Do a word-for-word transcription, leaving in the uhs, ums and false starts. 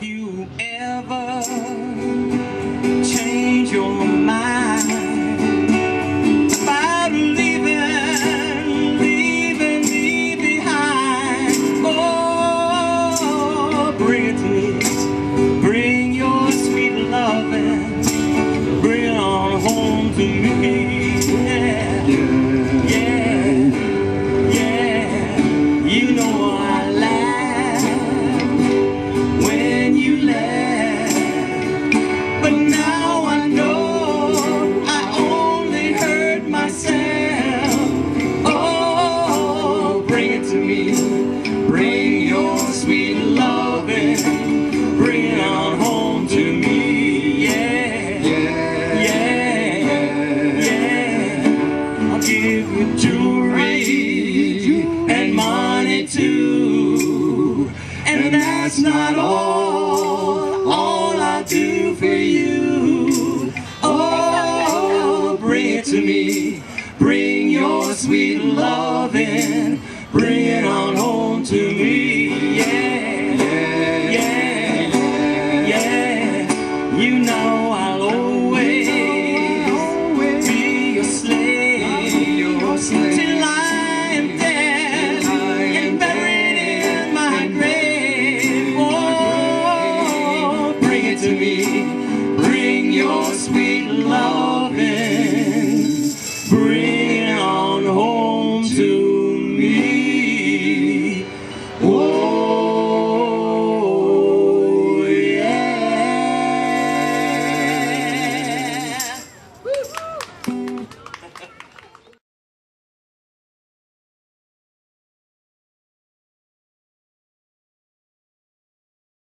you ever change your mind about leaving, leaving me behind? Oh, bring it to me. Bring your sweet loving. Bring it on home to me. Yeah, yeah, yeah. You know I laugh when you laugh, but now I know I only hurt myself. Oh, bring it to me. Bring your sweet loving. Bring it on home to me. Yeah, yeah, yeah, yeah. I'll give you jewelry and money too, and that's not all. All I do for you. Oh, bring it to me. Bring your sweet loving. Bring it on home to me. Yeah, yeah, yeah. You know I'll always be your slave, your slave.